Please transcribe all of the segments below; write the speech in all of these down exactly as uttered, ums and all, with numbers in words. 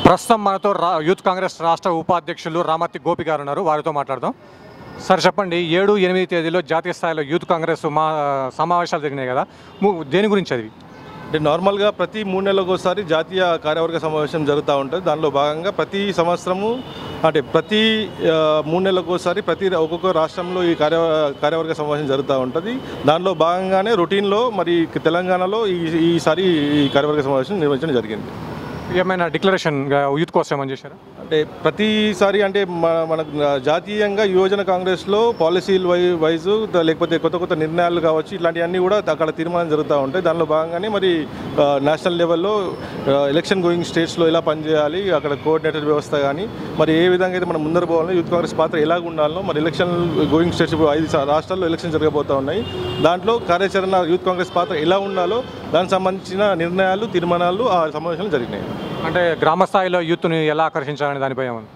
ప్రస్తుతం మనతో యూత్ కాంగ్రెస్ రాష్ట్ర ఉపాధ్యక్షులు రామతి గోపి గారు ఉన్నారు. వారితో మాట్లాడదాం. సార్ చెప్పండి, ఏడు ఎనిమిది తేదీలో జాతీయ స్థాయిలో యూత్ కాంగ్రెస్ మా సమావేశాలు జరిగినాయి కదా, దేని గురించి అది? అంటే నార్మల్గా ప్రతి మూడు నెలలకు ఒకసారి జాతీయ కార్యవర్గ సమావేశం జరుగుతూ ఉంటుంది. దానిలో భాగంగా ప్రతి సంవత్సరము అంటే ప్రతి మూడు నెలలకు ఒకసారి ప్రతి ఒక్కొక్క రాష్ట్రంలో ఈ కార్య కార్యవర్గ సమావేశం జరుగుతూ ఉంటుంది. దానిలో భాగంగానే రొటీన్లో మరి తెలంగాణలో ఈ ఈసారి ఈ కార్యవర్గ సమావేశం నిర్వహించడం జరిగింది. ఏమైనా డిక్లరేషన్ యూత్ కోసం ఏమని చేశారా? అంటే ప్రతిసారి అంటే మన మనకు జాతీయంగా యువజన కాంగ్రెస్లో పాలసీలు వై వైజు లేకపోతే కొత్త కొత్త నిర్ణయాలు కావచ్చు, ఇట్లాంటివన్నీ కూడా అక్కడ తీర్మానం జరుగుతూ ఉంటాయి. దానిలో భాగంగానే మరి నేషనల్ లెవెల్లో ఎలక్షన్ గోయింగ్ స్టేట్స్లో ఎలా పనిచేయాలి, అక్కడ కోఆర్డినేటర్ వ్యవస్థ కానీ మరి ఏ విధంగా అయితే మనం ముందర పోవాలో, యూత్ కాంగ్రెస్ పాత్ర ఎలాగ ఉండాలో, మరి ఎలక్షన్ గోయింగ్ స్టేట్స్ ఇప్పుడు ఐదు రాష్ట్రాల్లో ఎలక్షన్ జరగబోతూ ఉన్నాయి. దాంట్లో కార్యాచరణ యూత్ కాంగ్రెస్ పాత్ర ఎలా ఉండాలో దానికి సంబంధించిన నిర్ణయాలు తీర్మానాలు ఆ సమావేశంలో జరిగినాయి. అంటే గ్రామ స్థాయిలో యూత్ని ఎలా ఆకర్షించాలని దానిపై ఏమన్నా?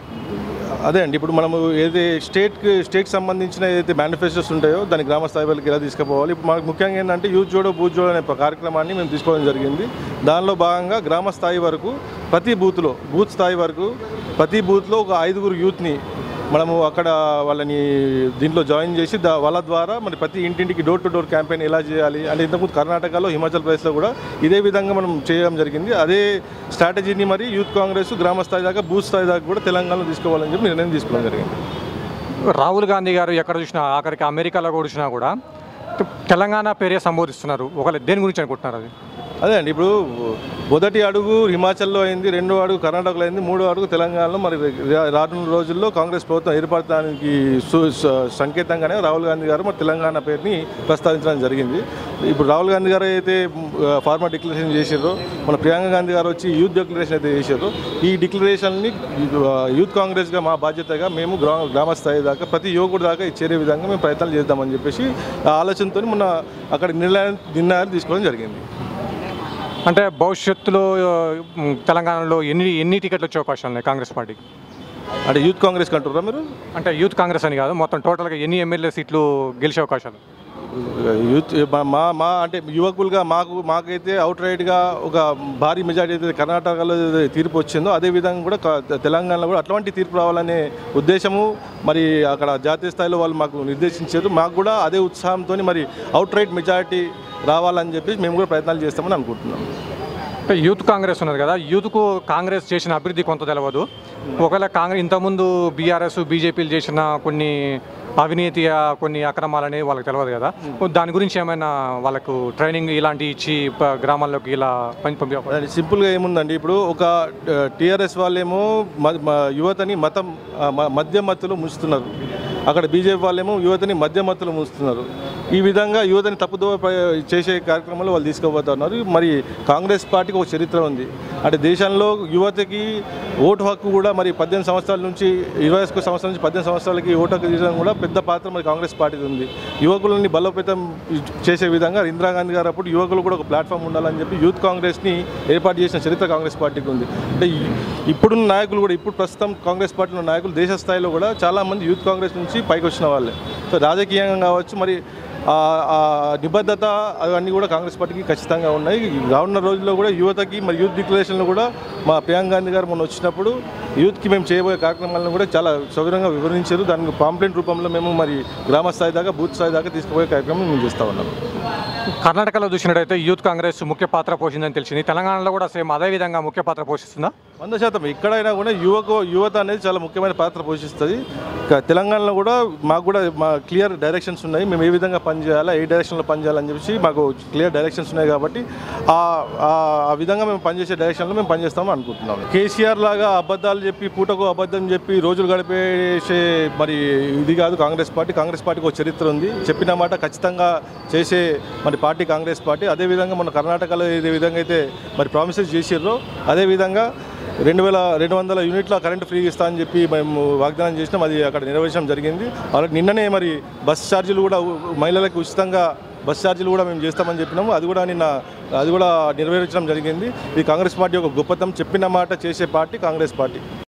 అదే అండి, ఇప్పుడు మనము ఏదైతే స్టేట్కి స్టేట్కి సంబంధించిన ఏదైతే మేనిఫెస్టోస్ ఉంటాయో దాని గ్రామ స్థాయి వాళ్ళకి ఎలా తీసుకుపోవాలి. ఇప్పుడు మనకు ముఖ్యంగా ఏంటంటే యూత్ జోడో బూత్ జోడో అనే కార్యక్రమాన్ని మేము తీసుకోవడం జరిగింది. దానిలో భాగంగా గ్రామ స్థాయి వరకు ప్రతి బూత్లో బూత్ స్థాయి వరకు ప్రతి బూత్లో ఒక ఐదుగురు యూత్ని మనము అక్కడ వాళ్ళని దీంట్లో జాయిన్ చేసి దా వాళ్ళ ద్వారా మరి ప్రతి ఇంటింటికి డోర్ టు డోర్ క్యాంపెయిన్ ఎలా చేయాలి అంటే ఇంతకుముందు కర్ణాటకలో, హిమాచల్ ప్రదేశ్లో కూడా ఇదే విధంగా మనం చేయడం జరిగింది. అదే స్ట్రాటజీని మరి యూత్ కాంగ్రెస్ గ్రామ స్థాయి దాకా బూత్ స్థాయి దాకా కూడా తెలంగాణలో తీసుకోవాలని చెప్పి నిర్ణయం తీసుకోవడం జరిగింది. రాహుల్ గాంధీ గారు ఎక్కడ చూసినా, ఆఖరికి అమెరికాలో కూడా చూసినా కూడా తెలంగాణ పేరే సంబోధిస్తున్నారు. ఒకవేళ దేని గురించి అనుకుంటున్నారు అది? అదే అండి, ఇప్పుడు మొదటి అడుగు హిమాచల్లో అయింది, రెండో అడుగు కర్ణాటకలో అయింది, మూడో అడుగు తెలంగాణలో మరి రానున్న రోజుల్లో కాంగ్రెస్ ప్రభుత్వం ఏర్పడటానికి సంకేతంగానే రాహుల్ గాంధీ గారు మరి తెలంగాణ పేరుని ప్రస్తావించడం జరిగింది. ఇప్పుడు రాహుల్ గాంధీ గారు అయితే ఫార్మర్ డిక్లరేషన్ చేసారో, మన ప్రియాంక గాంధీ గారు వచ్చి యూత్ డిక్లరేషన్ అయితే చేశారో, ఈ డిక్లరేషన్ని యూత్ కాంగ్రెస్గా మా బాధ్యతగా మేము గ్రామ గ్రామ స్థాయి దాకా ప్రతి యువకుడి దాకా చేరే విధంగా మేము ప్రయత్నాలు చేద్దామని చెప్పేసి ఆ ఆలోచనతో మొన్న అక్కడ నిర్ణయం నిర్ణయాలు తీసుకోవడం జరిగింది. అంటే భవిష్యత్తులో తెలంగాణలో ఎన్ని ఎన్ని టికెట్లు వచ్చే అవకాశాలు ఉన్నాయి కాంగ్రెస్ పార్టీకి? అంటే యూత్ కాంగ్రెస్ అంటారా మీరు? అంటే యూత్ కాంగ్రెస్ అని కాదు, మొత్తం టోటల్గా ఎన్ని ఎమ్మెల్యే సీట్లు గెలిచే అవకాశాలు? యూత్ మా మా అంటే యువకులుగా మాకు మాకైతే అవుట్ రైట్గా ఒక భారీ మెజార్టీ అయితే కర్ణాటకలో తీర్పు వచ్చిందో అదేవిధంగా కూడా తెలంగాణలో కూడా అట్లాంటి తీర్పు రావాలనే ఉద్దేశము మరి అక్కడ జాతీయ స్థాయిలో వాళ్ళు మాకు నిర్దేశించారు. మాకు కూడా అదే ఉత్సాహంతో మరి అవుట్ రైట్ మెజారిటీ రావాలని చెప్పి మేము కూడా ప్రయత్నాలు చేస్తామని అనుకుంటున్నాం. అంటే యూత్ కాంగ్రెస్ ఉన్నది కదా, యూత్కు కాంగ్రెస్ చేసిన అభివృద్ధి కొంత తెలియదు. ఒకవేళ కాంగ్రెస్ ఇంతకుముందు బీఆర్ఎస్ బీజేపీలు చేసిన కొన్ని అవినీతి కొన్ని అక్రమాలని వాళ్ళకి తెలియదు కదా, దాని గురించి ఏమైనా వాళ్ళకు ట్రైనింగ్ ఇలాంటివి ఇచ్చి గ్రామాల్లోకి ఇలా పని పంపి? సింపుల్గా ఏముందండి, ఇప్పుడు ఒక టీఆర్ఎస్ వాళ్ళేమో యువతని మతం మద్య మత్తులో ముంచుతున్నారు, అక్కడ బీజేపీ వాళ్ళేమో యువతని మద్య మత్తులో ముంచుతున్నారు. ఈ విధంగా యువతని తప్పుదో చేసే కార్యక్రమాలు వాళ్ళు తీసుకుపోతున్నారు. మరి కాంగ్రెస్ పార్టీకి ఒక చరిత్ర ఉంది. అంటే దేశంలో యువతకి ఓటు హక్కు కూడా మరి పద్దెనిమిది సంవత్సరాల నుంచి ఇరవై ఒక్క సంవత్సరాల నుంచి పద్దెనిమిది సంవత్సరాలకి ఓటు హక్కు తీయడం కూడా పెద్ద పాత్ర మరి కాంగ్రెస్ పార్టీకి ఉంది. యువకులని బలోపేతం చేసే విధంగా ఇందిరాగాంధీ గారు అప్పుడు యువకులు కూడా ఒక ప్లాట్ఫామ్ ఉండాలని చెప్పి యూత్ కాంగ్రెస్ని ఏర్పాటు చేసిన చరిత్ర కాంగ్రెస్ పార్టీకి ఉంది. అంటే ఇప్పుడున్న నాయకులు కూడా ఇప్పుడు ప్రస్తుతం కాంగ్రెస్ పార్టీలో నాయకులు దేశ స్థాయిలో కూడా చాలామంది యూత్ కాంగ్రెస్ నుంచి పైకి వచ్చిన వాళ్ళే. సో రాజకీయంగా కావచ్చు మరి నిబద్ధత అవన్నీ కూడా కాంగ్రెస్ పార్టీకి ఖచ్చితంగా ఉన్నాయి. రానున్న రోజుల్లో కూడా యువతకి మరి యూత్ డిక్లరేషన్లో కూడా మా ప్రియాంక గాంధీ గారు మొన్న వచ్చినప్పుడు యూత్కి మేము చేయబోయే కార్యక్రమాలను కూడా చాలా సౌకర్యంగా వివరించారు. దానికి పాంప్లెంట్ రూపంలో మేము మరి గ్రామ స్థాయి దాకా బూత్ స్థాయి దాకా తీసుకుపోయే కార్యక్రమం మేము చేస్తూ ఉన్నాము. కర్ణాటకలో చూసినట్టయితే యూత్ కాంగ్రెస్ ముఖ్య పాత్ర పోషిందని తెలిసింది. తెలంగాణలో కూడా సేమ్ అదే విధంగా ముఖ్య పాత్ర పోషిస్తుందా? వంద శాతం ఎక్కడైనా కూడా యువకు యువత అనేది చాలా ముఖ్యమైన పాత్ర పోషిస్తుంది. తెలంగాణలో కూడా మాకు కూడా మా క్లియర్ డైరెక్షన్స్ ఉన్నాయి, మేము ఏ విధంగా పనిచేయాలా, ఏ డైరెక్షన్లో పనిచేయాలని చెప్పి మాకు క్లియర్ డైరెక్షన్స్ ఉన్నాయి. కాబట్టి ఆ విధంగా మేము పనిచేసే డైరెక్షన్లో మేము పనిచేస్తామని అనుకుంటున్నాం. కేసీఆర్ లాగా అబద్ధాలు చెప్పి పూటకు అబద్ధం చెప్పి రోజులు గడిపేసే మరి ఇది కాదు కాంగ్రెస్ పార్టీ. కాంగ్రెస్ పార్టీకి ఒక చరిత్ర ఉంది, చెప్పిన మాట ఖచ్చితంగా చేసే మరి పార్టీ కాంగ్రెస్ పార్టీ. అదేవిధంగా మన కర్ణాటకలో ఏ విధంగా అయితే మరి ప్రామిసెస్ చేసిర్రో అదేవిధంగా రెండు వేల రెండు వందల యూనిట్ల కరెంటు ఫ్రీ ఇస్తా అని చెప్పి మేము వాగ్దానం చేసినాం. అది అక్కడ నెరవేర్చడం జరిగింది. అలాగే నిన్ననే మరి బస్ ఛార్జీలు కూడా మహిళలకు ఉచితంగా బస్ ఛార్జీలు కూడా మేము చేస్తామని చెప్పినాము. అది కూడా నిన్న అది కూడా నెరవేర్చడం జరిగింది. ఈ కాంగ్రెస్ పార్టీ ఒక గొప్పతనం, చెప్పిన మాట చేసే పార్టీ కాంగ్రెస్ పార్టీ.